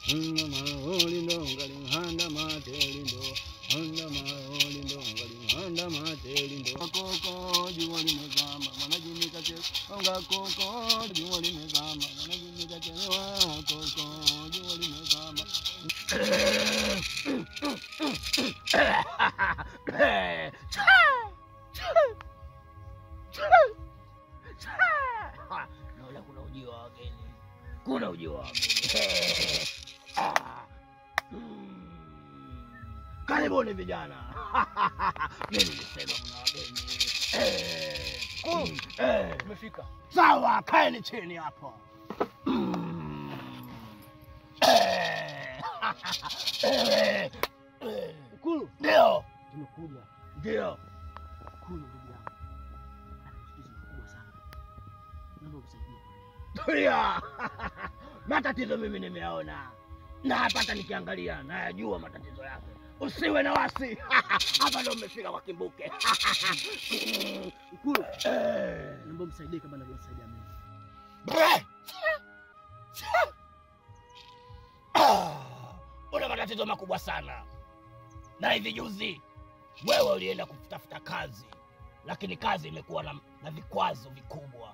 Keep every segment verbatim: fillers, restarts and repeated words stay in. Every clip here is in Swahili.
Honda maholindo ngali handa matelindo. Honda maholindo ngali handa matelindo. Koko jua limezama mwanajimika che. Onga koko jua limezama mwanajimika che. Koko jua limezama. Naona kuna ujio wa wageni. Kuna ujio wa wageni. Karibuni vijana. Mimi nilisema kuna wageni. Eh, tumefika. Sawa, kaeni chini hapo. Eh. Ikulu. Ndio. Tumekuja. Ndio. Ikulu ndugu yangu. Tatizo kubwa sana. Naomba usaidie. Tulia. Matatizo mimi nimeona. Na hapa nikiangalia nayajua matatizo yake. Usiwe na wasi. Hapa ndo umefika kwa Kimbuke. Ikulu. Eh, naomba msaidie kama ninavyosaidia mimi. Una matatizo makubwa sana. Na hivi juzi wewe ulienda kutafuta kazi, lakini kazi imekuwa na, na vikwazo vikubwa.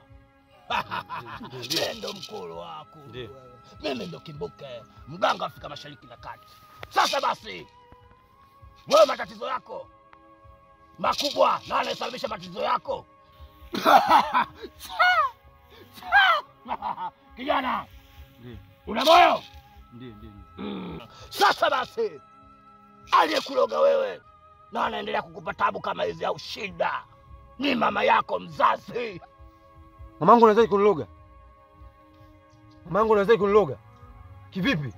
Ndo mkulu wako. Mimi ndo Kimbuke, mganga Afrika Mashariki na Kati. Sasa basi, wewe matatizo yako makubwa na anayesababisha matatizo yako. Kijana, ndiyo. Una moyo? Ndiyo, ndiyo. Mm. Sasa basi, aliyekuloga wewe na anaendelea kukupa tabu kama hizi au shida ni mama yako mzazi. Mamangu anaweza kuniloga? Mamangu anaweza kuniloga? Kivipi?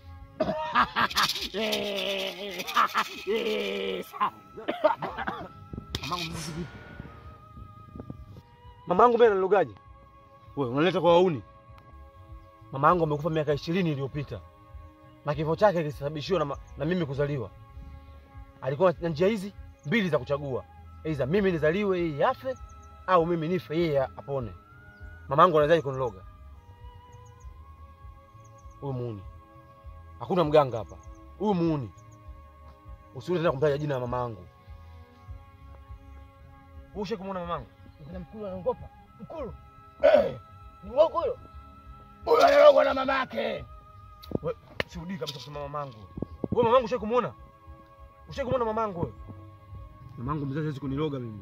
Mamangu mzazi vipi? Mamangu mimi ananilogaje? Wewe unaleta kwa wauni. Mamangu amekufa miaka ishirini iliyopita. Na kifo chake kilisababishwa na, na mimi kuzaliwa. Alikuwa na njia hizi mbili za kuchagua. Aidha mimi nizaliwe yeye afe au mimi nife yeye apone. Mamangu anaweza kuniloga. Huyu muuni. Hakuna mganga hapa. Huyu muuni. Usiwe tena kumtaja jina la mamangu. Ushe kumuona mamangu? Kuna mkulu anaogopa. Mkulu. Eh, ni wako huyo. Huyo analogwa na mamake. Wewe sirudi kabisa kusema mamangu. Wewe mamangu ushe kumuona? Ushe kumuona mamangu wewe? Mamangu mzazi hawezi kuniloga mimi.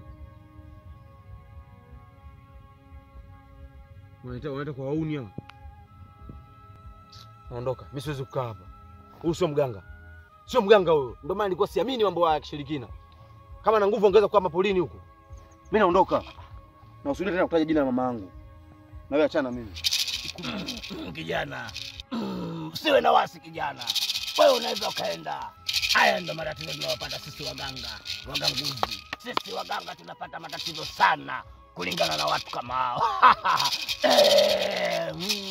Unaita unaita kwa wauni hapa. Naondoka. Mimi siwezi kukaa hapa. Huyu sio mganga. Sio mganga huyo. Ndio maana nilikuwa siamini mambo ya kishirikina. Kama na nguvu ongeza kwa mapolini huko. Mimi naondoka. Na usirudi tena kutaja jina la mamangu. Na wewe achana mimi. Kijana. Usiwe na wasi kijana. Wewe unaweza ukaenda. Haya ndo matatizo tunayopata sisi waganga, waganguzi. Sisi waganga tunapata matatizo sana kulingana na watu kama hao. Eh,